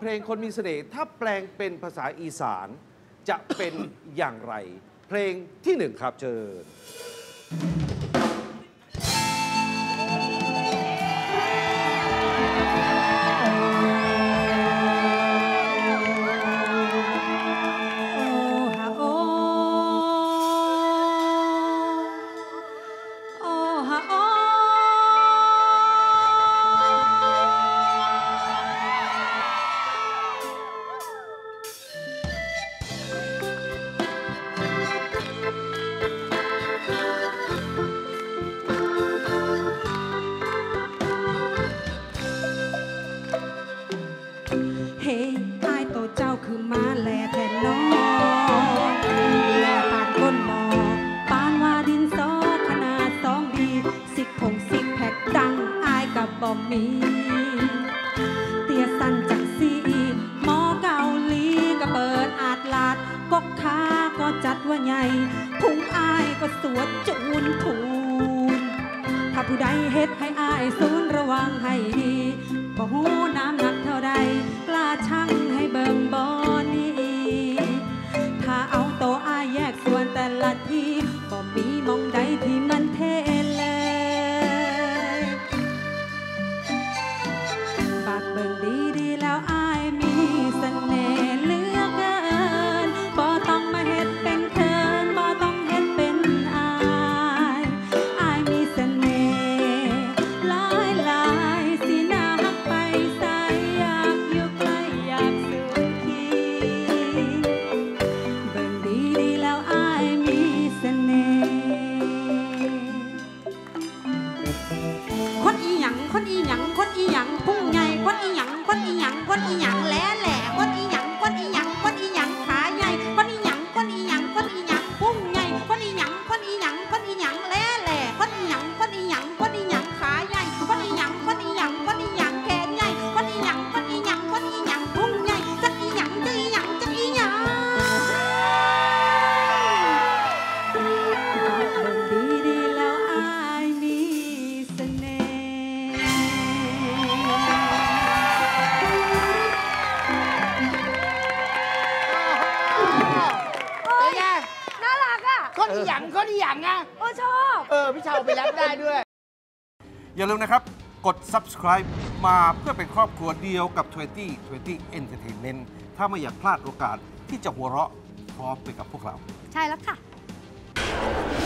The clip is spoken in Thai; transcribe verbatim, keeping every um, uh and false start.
ลงคนมีเสน่ห์ถ้าแปลงเป็นภาษาอีสานจะเป็นอย่างไรเพลงที่หนึ่งครับเชิญผู้ใดเฮ็ดให้อายสูนระวังให้ดีบ่ฮู้น้ำหนักเท่าใดกล้าชั่งให้เบิ่งบ่นี้ถ้าเอาโตอายแยกส่วนแต่ละทีบ่มีมองใดที่มันเท่เลยบาดเบิ่งดีๆแล้วอายมีเสน่ห์เหลือเกินบ่ต้องมาเฮ็ดเป็นเขินบ่ต้องเฮ็ดเป็นอายอายมีเสน่ห์คนอีหยังคนอีหยังคนอีหยังพุ่งใหญ่คนอีหยังคนอีหยังคนอีหยังแหล่แหล่คนอีหยังคนอีหยังคนอีหยังขาใหญ่คนอีหยังคนอีหยังคนอีหยังพุ่งใหญ่คนอีหยังคนอีหยังคนอีหยังแหล่แหล่คนอีหยังคนอีหยังคนอีหยังขาใหญ่คนอีหยังคนอีหยังคนอีหยังแขนใหญ่คนอีหยังคนอีหยังคนอีหยังพุ่งใหญ่จักอีหยังจักอีหยังจักอีหยังดีดีแล้วอายมีเสน่ห์น่ารักอ่ะคนอีหยังคนอีหยังอ่ะโอ้ชอบเออพี่เชาไปแรปได้ด้วยอย่าลืมนะครับกด ซับสไครบ์ มาเพื่อเป็นครอบครัวเดียวกับยี่สิบ ยี่สิบ Entertainment ถ้าไม่อยากพลาดโอกาสที่จะหัวเราะพร้อมไปกับพวกเราใช่แล้วค่ะ